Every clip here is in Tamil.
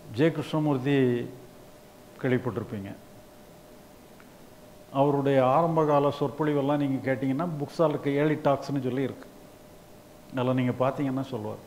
ஜே கிருஷ்ணமூர்த்தி கேள்விப்பட்டிருப்பீங்க. அவருடைய ஆரம்பகால சொற்பொழிவெல்லாம் நீங்கள் கேட்டிங்கன்னா புக்ஸாலுக்கு ஏர்லி டாக்ஸ்னு சொல்லி இருக்குது. அதில் நீங்கள் பார்த்தீங்கன்னா சொல்லுவார்,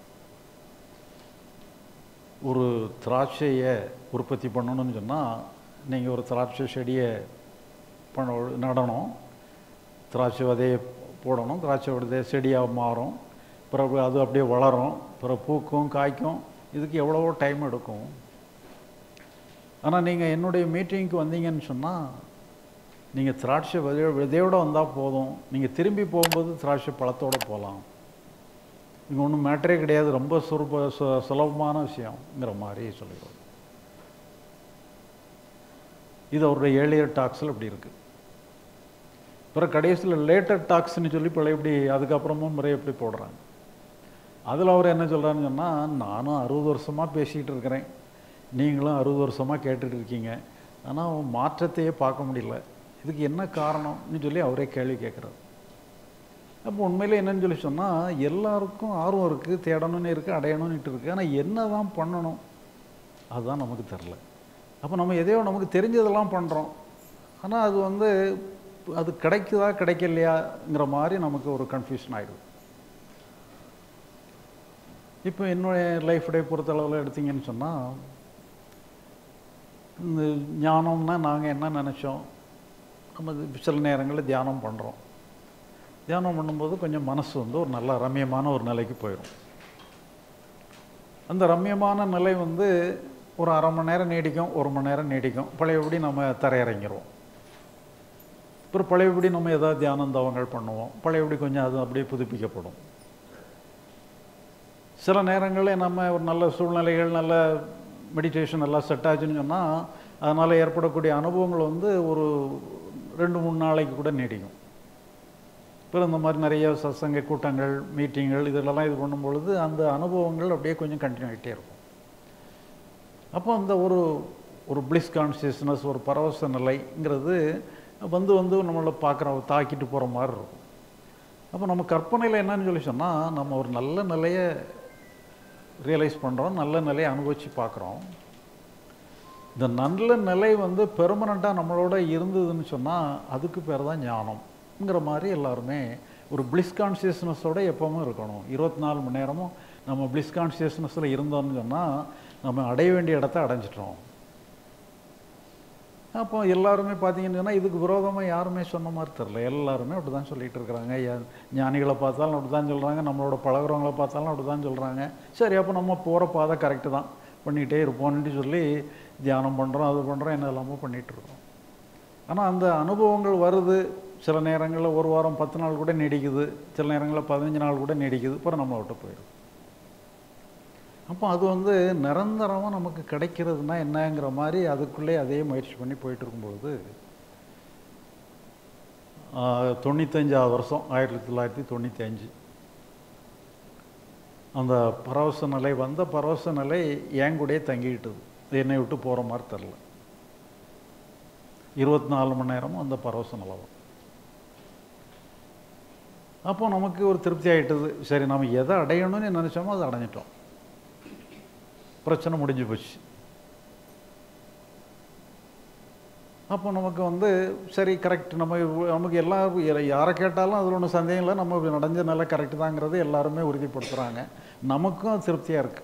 ஒரு திராட்சையை உற்பத்தி பண்ணணும்னு சொன்னால் நீங்கள் ஒரு திராட்சை செடியை நடணும், திராட்சை விதையை போடணும், திராட்சை விதையை செடியாக மாறும், பிறகு அது அப்படியே வளரும், பிறகு பூக்கும் காய்க்கும். இதுக்கு எவ்வளவோ டைம் எடுக்கும். ஆனால் நீங்கள் என்னுடைய மீட்டிங்க்கு வந்தீங்கன்னு சொன்னால் நீங்கள் திராட்சை விதையோடு வந்தால் போதும், நீங்கள் திரும்பி போகும்போது திராட்சை பழத்தோடு போகலாம். இங்கே ஒன்றும் மேட்டரே கிடையாது, ரொம்ப சுலபமான விஷயங்கிற மாதிரி சொல்லிடுவோம். இது அவருடைய ஏர்லியர் டாக்ஸில் இப்படி இருக்குது. பிறகு கடைசியில் லேட்டர் டாக்ஸ்ன்னு சொல்லி பழைய இப்படி அதுக்கப்புறமும் முறை எப்படி போடுறாங்க. அதில் அவர் என்ன சொல்கிறாருன்னு சொன்னால், நானும் 60 வருஷமாக பேசிக்கிட்டு இருக்கிறேன், நீங்களும் 60 வருஷமாக கேட்டுட்டு இருக்கீங்க, ஆனால் மாற்றத்தையே பார்க்க முடியல, இதுக்கு என்ன காரணம்னு சொல்லி அவரே கேள்வி கேட்குறாரு. அப்போ உண்மையில் என்னன்னு சொல்லி சொன்னால், எல்லாருக்கும் ஆர்வம் இருக்குது, தேடணும்னு இருக்குது, அடையணும்னுட்டு இருக்குது, ஆனால் என்ன தான் பண்ணணும் அதுதான் நமக்கு தெரில. அப்போ நம்ம எதையோ நமக்கு தெரிஞ்சதெல்லாம் பண்ணுறோம், ஆனால் அது அது கிடைக்குதா கிடைக்கலையாங்கிற மாதிரி நமக்கு ஒரு கன்ஃபியூஷன் ஆகிடுது. இப்போ என்னுடைய லைஃப்டைய பொறுத்தளவில் எடுத்திங்கன்னு சொன்னால், இந்த ஞானம்னா நாங்கள் என்ன நினச்சோம், நம்ம சில நேரங்களில் தியானம் பண்ணுறோம், தியானம் பண்ணும்போது கொஞ்சம் மனசு ஒரு நல்ல ரம்யமான ஒரு நிலைக்கு போயிடும். அந்த ரம்யமான நிலை ஒரு அரை மணி நேரம் நீடிக்கும், 1 மணி நேரம் நீடிக்கும், பழையபடி நம்ம தரையிறங்கிடுவோம். அப்புறம் பழையபடி நம்ம ஏதாவது தியானம் தவங்கள் பண்ணுவோம், பழையபடி கொஞ்சம் அது அப்படியே புதுப்பிக்கப்படும். சில நேரங்களில் நம்ம ஒரு நல்ல சூழ்நிலைகள், நல்ல மெடிடேஷன் எல்லாம் செட் ஆச்சுன்னு சொன்னால் அதனால் ஏற்படக்கூடிய அனுபவங்கள் ஒரு 2-3 நாளைக்கு கூட நீடிக்கும். இப்போ இந்த மாதிரி நிறைய சத்சங்க கூட்டங்கள், மீட்டிங்கள் இதெல்லாம் இது பண்ணும்பொழுது அந்த அனுபவங்கள் அப்படியே கொஞ்சம் கண்டினியூ ஆகிட்டே இருக்கும். அப்போ அந்த ஒரு பிளிஸ் கான்சியஸ்னஸ், ஒரு பரவச நிலைங்கிறது நம்மளை தாக்கிட்டு போகிற மாதிரி இருக்கும். அப்போ நம்ம கற்பனையில் என்னன்னு சொல்லி சொன்னால், நம்ம ஒரு நல்ல நிலையை ரியலைஸ் பண்ணுறோம், நல்ல நிலையை அனுபவித்து பார்க்குறோம். இந்த நல்ல நிலை பெர்மனண்ட்டாக நம்மளோட இருந்ததுன்னு சொன்னால் அதுக்கு பேர் தான் ஞானம்ங்கிற மாதிரி எல்லாருமே ஒரு பிளிஸ் கான்சியஸ்னஸோடு எப்போவும் இருக்கணும். 24 மணி நேரமும் நம்ம பிளிஸ் கான்சியஸ்னஸில் இருந்தோம்னு சொன்னால் நம்ம அடைய வேண்டிய இடத்த அடைஞ்சிட்டோம். அப்போ எல்லாருமே பார்த்தீங்கன்னு சொன்னால் இதுக்கு விரோதமாக யாருமே சொன்ன மாதிரி தெரில, எல்லாருமே அப்படி தான் சொல்லிகிட்டு இருக்கிறாங்க. ஞானிகளை பார்த்தாலும் அப்படி தான் சொல்கிறாங்க, நம்மளோட பழகிறவங்களை பார்த்தாலும் அப்படி தான் சொல்கிறாங்க. சரி, அப்போ நம்ம போகிற பாதை கரெக்டு தான், பண்ணிகிட்டே இருப்போம்னு சொல்லி தியானம் பண்ணுறோம், அது பண்ணுறோம், என்ன எல்லாமே பண்ணிகிட்ருக்கோம். ஆனால் அந்த அனுபவங்கள் வருது, சில நேரங்களில் 1 வாரம் 10 நாள் கூட நீடிக்குது, சில நேரங்களில் 15 நாள் கூட நீடிக்குது, அப்புறம் நம்மளை விட்டு போயிடும். அப்போ அது நிரந்தரமாக நமக்கு கிடைக்கிறதுனா என்னங்கிற மாதிரி அதுக்குள்ளே அதே முயற்சி பண்ணி போயிட்டு இருக்கும்பொழுது 95ஆவது வருஷம் 1995 அந்த பரவச நிலை பரவச நிலை என் கூடயே தங்கிக்கிட்டது, என்னை விட்டு போகிற மாதிரி தெரில. 24 மணி நேரமும் அந்த பரவச நிலை. அப்போ நமக்கு ஒரு திருப்தி ஆகிட்டது, சரி நம்ம எதை அடையணும்னு நினச்சோமோ அதை அடைஞ்சிட்டோம், பிரச்சனை முடிஞ்சு போச்சு. அப்போ நமக்கு சரி கரெக்ட், நமக்கு யாரை கேட்டாலும் அதில் ஒன்றும் சந்தேகம் இல்லை, நம்ம நடந்த நல்லா கரெக்டு தாங்கிறது எல்லாருமே உறுதிப்படுத்துகிறாங்க, நமக்கும் திருப்தியாக இருக்குது.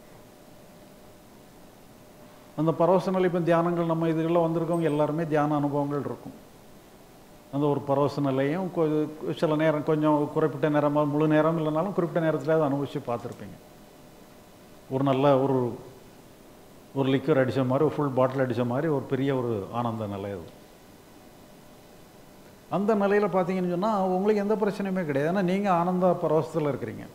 அந்த பரவச நிலை இப்போ தியானங்கள் நம்ம இதுகளில் வந்திருக்கவங்க எல்லாருமே தியான அனுபவங்கள் இருக்கும். அந்த ஒரு பரவச நிலையும் சில நேரம் கொஞ்சம் குறிப்பிட்ட நேரமாக, முழு நேரம் இல்லைனாலும் குறிப்பிட்ட நேரத்தில் அதை அனுபவித்து பார்த்துருப்பீங்க. ஒரு நல்ல ஒரு லிக்வர் அடித்த மாதிரி, ஒரு ஃபுல் பாட்டில் அடித்த மாதிரி ஒரு பெரிய ஒரு ஆனந்த நிலை அது. அந்த நிலையில் பார்த்தீங்கன்னு சொன்னால் உங்களுக்கு எந்த பிரச்சனையுமே கிடையாது, ஏன்னா நீங்கள் ஆனந்த பரவசத்தில் இருக்கிறீங்க.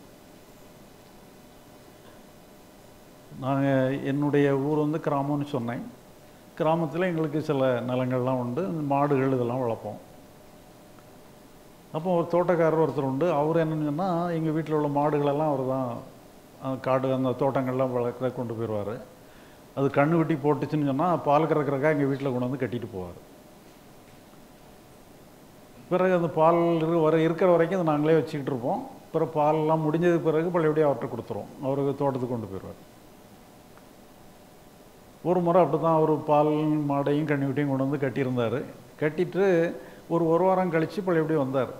நாங்கள் என்னுடைய ஊர் கிராமம்னு சொன்னேன், கிராமத்தில் எங்களுக்கு சில நிலங்கள்லாம் உண்டு, மாடுகள் இதெல்லாம் வளர்ப்போம். அப்போ ஒரு தோட்டக்காரர் ஒருத்தர் உண்டு, அவர் என்னன்னு சொன்னால் எங்கள் வீட்டில் உள்ள மாடுகளெல்லாம் அவர் தான் காடு அந்த தோட்டங்கள்லாம் வளர்க்குற கொண்டு போயிடுவார். அது கண்ணு வெட்டி போட்டுச்சுன்னு சொன்னால் பால் கறக்கிறக்காக எங்கள் வீட்டில் கொண்டு கட்டிட்டு போவார். பிறகு அந்த பால் இருக்கிற வரைக்கும் அதை நாங்களே வச்சுக்கிட்டு இருப்போம். பிறகு பாலெல்லாம் முடிஞ்சதுக்கு பிறகு பழையபடியும் அவர்கிட்ட கொடுத்துருவோம், அவருக்கு தோட்டத்துக்கு கொண்டு போயிடுவார். ஒரு முறை அப்படி தான் ஒரு பால் மாடையும் கன்னிக்குட்டியும் கொண்டு வந்து கட்டியிருந்தார். கட்டிட்டு ஒரு வாரம் கழித்து பழையபடி வந்தார்.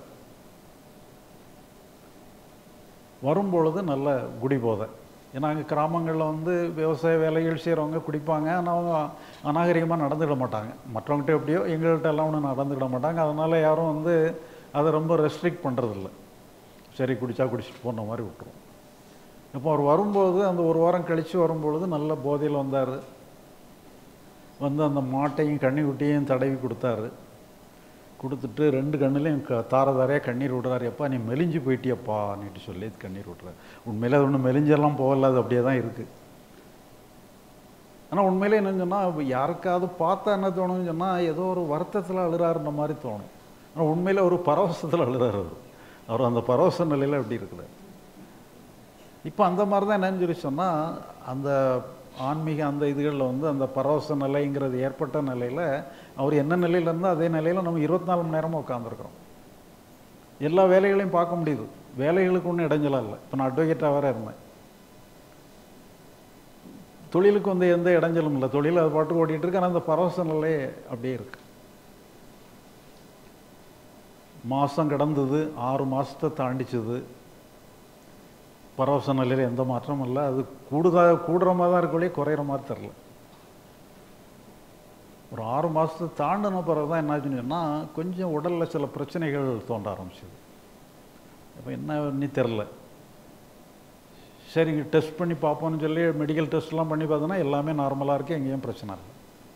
வரும்பொழுது நல்ல குடி போதை. ஏன்னா அங்கே கிராமங்களில் வந்து விவசாய வேலைகள் செய்கிறவங்க குடிப்பாங்க. ஆனால் அவங்க அநாகரிகமாக நடந்துக்கிட மாட்டாங்க. மற்றவங்ககிட்ட எப்படியோ எங்கள்கிட்ட எல்லாம் ஒன்றும் நடந்துக்கிட மாட்டாங்க. அதனால் யாரும் வந்து அதை ரொம்ப ரெஸ்ட்ரிக்ட் பண்ணுறதில்ல. சரி குடித்தா குடிச்சிட்டு போன மாதிரி விட்டுருவோம். இப்போ அவர் வரும்போது அந்த ஒரு வாரம் கழித்து வரும்பொழுது நல்ல போதையில் வந்தார். வந்து அந்த மாட்டையும் கன்னிக்குட்டியையும் தடவி கொடுத்தாரு. கொடுத்துட்டு 2 கண்ணுலையும் தாரையாக கண்ணீர் விடுறாரு. எப்பா நீ மெலிஞ்சு போயிட்டியப்பா நீட்டு சொல்லி கண்ணீர் விட்றாரு. உண்மையிலே அது ஒன்றும் மெலிஞ்செல்லாம் போகல, அது அப்படியே தான் இருக்குது. ஆனால் உண்மையிலே என்னன்னு சொன்னால் யாருக்காவது பார்த்தா என்ன தோணுன்னு சொன்னால் ஏதோ ஒரு வருத்தத்தில் அழுறாருன்ற மாதிரி தோணும். ஆனால் உண்மையில் ஒரு பரவசத்தில் அழுறாரு. அவர் அந்த பரவச நிலையில் எப்படி இருக்கிறார். இப்போ அந்த மாதிரி தான் என்னன்னு சொல்லி சொன்னால் அந்த ஆன்மீக அந்த இதுகளில் வந்து அந்த பரவச நிலைங்கிறது ஏற்பட்ட நிலையில் அவர் என்ன நிலையில் இருந்தால் அதே நிலையில் நம்ம 24 மணி நேரமும் உட்காந்துருக்குறோம். எல்லா வேலைகளையும் பார்க்க முடியுது. வேலைகளுக்கு ஒன்றும் இடைஞ்சலாக இல்லை. இப்போ நான் அட்வொகேட்டாக வேறு இருந்தேன். தொழிலுக்கு வந்து எந்த இடைஞ்சலும் இல்லை. தொழில் அது பாட்டு ஓடிட்டு இருக்கு. ஆனால் அந்த பரவச நிலை அப்படியே இருக்கு. மாதம் கடந்தது, 6 மாதத்தை தாண்டிச்சது. பரவச நிலையில் எந்த மாற்றமும் இல்லை. அது கூடுற மாதிரி தான் இருக்கொழிய குறையிற மாதிரி தெரில. ஒரு 6 மாதத்தை தாண்டின பிறகு தான் என்னாச்சுன்னு சொன்னால் கொஞ்சம் உடலில் சில பிரச்சனைகள் தோன்ற ஆரம்பிச்சிது. அப்போ என்ன தெரில. சரி டெஸ்ட் பண்ணி பார்ப்போம்னு சொல்லி மெடிக்கல் டெஸ்ட்லாம் பண்ணி பார்த்தோன்னா எல்லாமே நார்மலாக இருக்குது, எங்கேயும் பிரச்சனை இல்லை.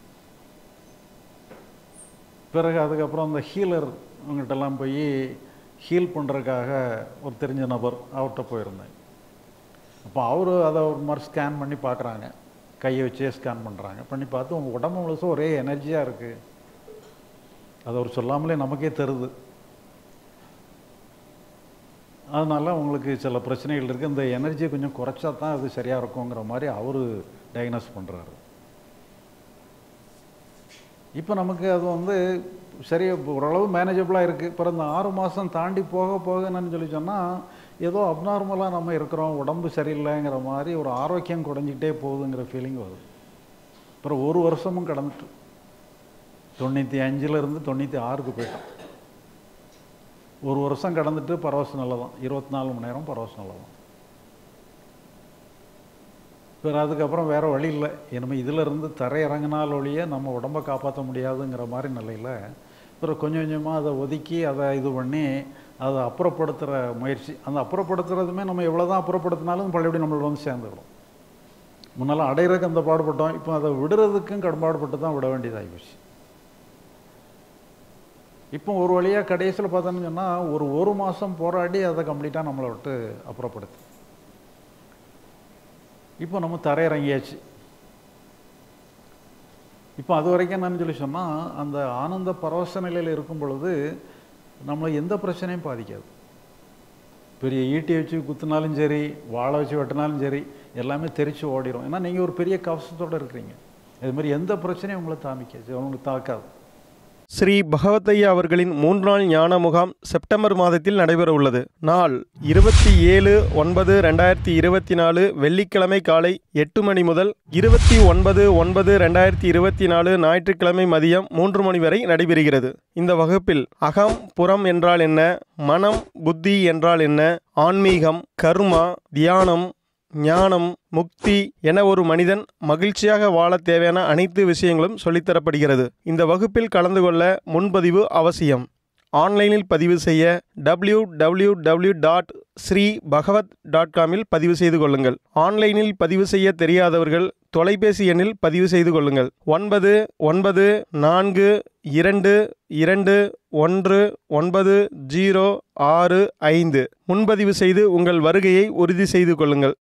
பிறகு அதுக்கப்புறம் அந்த ஹீலர் அவங்ககிட்டலாம் போய் ஹீல் பண்ணுறதுக்காக ஒரு தெரிஞ்ச நபர் அவர்கிட்ட போயிருந்தேன். அப்போ அவர் அதை ஒரு மாதிரி ஸ்கேன் பண்ணி பார்க்குறாங்க. கையை வச்சே ஸ்கேன் பண்ணுறாங்க. பண்ணி பார்த்து உங்கள் உடம்பு முழுசும் ஒரே எனர்ஜியாக இருக்குது. அது அவர் சொல்லாமலே நமக்கே தருது. அதனால் உங்களுக்கு சில பிரச்சனைகள் இருக்குது. இந்த எனர்ஜியை கொஞ்சம் குறைச்சா தான் அது சரியாக இருக்குங்கிற மாதிரி அவர் டயக்னோஸ் பண்ணுறாரு. இப்போ நமக்கு அது வந்து சரியாக ஓரளவு மேனேஜபிளாக இருக்குது. அப்புறம் இந்த 6 மாதம் தாண்டி போக போக என்னன்னு சொல்லி சொன்னால் ஏதோ அப்நார்மலாக நம்ம இருக்கிறோம், உடம்பு சரியில்லைங்கிற மாதிரி ஒரு ஆரோக்கியம் குறைஞ்சிக்கிட்டே போகுதுங்கிற ஃபீலிங் வருது. அப்புறம் 1 வருஷமும் கடந்துட்டு 95லேருந்து 96க்கு போயிட்டோம். 1 வருஷம் கடந்துட்டு பரவச நிலை தான். 24 மணி நேரம் பரவச நிலை தான். பிறகு அதுக்கப்புறம் வேறு வழி இல்லை. இனிமேல் இதிலிருந்து தரையிறங்கினால் ஒழிய நம்ம உடம்பை காப்பாற்ற முடியாதுங்கிற மாதிரி நிலையில் பிறகு கொஞ்சம் கொஞ்சமாக அதை ஒதுக்கி அதை இது பண்ணி அதை அப்புறப்படுத்துகிற முயற்சி. அந்த அப்புறப்படுத்துறதுமே நம்ம எவ்வளோ தான் அப்புறப்படுத்தினாலும் பழையபடி நம்மளோட வந்து சேர்ந்துடும். முன்னால் அடையிறதுக்கு அந்த பாடுபட்டோம். இப்போ அதை விடுறதுக்கும் கடும்பாடுபட்டு தான் விட வேண்டியதாகி போச்சு. இப்போ ஒரு வழியாக கடைசியில் பார்த்தோன்னு சொன்னால் ஒரு மாதம் போராடி அதை கம்ப்ளீட்டாக நம்மளை விட்டு அப்புறப்படுத்து. இப்போ நம்ம தரையிறங்கியாச்சு. இப்போ அது வரைக்கும் என்னன்னு சொல்லி சொன்னால் அந்த ஆனந்த பரவச நிலையில் இருக்கும் பொழுது நம்மளை எந்த பிரச்சனையும் பாதிக்காது. பெரிய ஈட்டி வச்சு குத்துனாலும் சரி, வாழை வச்சு வெட்டினாலும் சரி, எல்லாமே தெரிச்சு ஓடிடும். ஏன்னா நீங்கள் ஒரு பெரிய கவசத்தோடு இருக்கிறீங்க. இதுமாதிரி எந்த பிரச்சனையும் உங்களை உங்களுக்கு தாக்காது. ஸ்ரீ பகவத்தையா அவர்களின் 3 நாள் ஞான முகாம் செப்டம்பர் மாதத்தில் நடைபெற உள்ளது. நாள் 27/9/2024 வெள்ளிக்கிழமை காலை 8 மணி முதல் 29/9/2024 ஞாயிற்றுக்கிழமை மதியம் 3 மணி வரை நடைபெறுகிறது. இந்த வகுப்பில் அகம் புறம் என்றால் என்ன, மனம் புத்தி என்றால் என்ன, ஆன்மீகம், கர்மா, தியானம், ஞானம், முக்தி என ஒரு மனிதன் மகிழ்ச்சியாக வாழ தேவையான அனைத்து விஷயங்களும் சொல்லித்தரப்படுகிறது. இந்த வகுப்பில் கலந்து கொள்ள முன்பதிவு அவசியம். ஆன்லைனில் பதிவு செய்ய www.sreebhagavat.com பதிவு செய்து கொள்ளுங்கள். ஆன்லைனில் பதிவு செய்ய தெரியாதவர்கள் தொலைபேசி எண்ணில் பதிவு செய்து கொள்ளுங்கள். 9992219065 முன்பதிவு செய்து உங்கள் வருகையை உறுதி செய்து கொள்ளுங்கள்.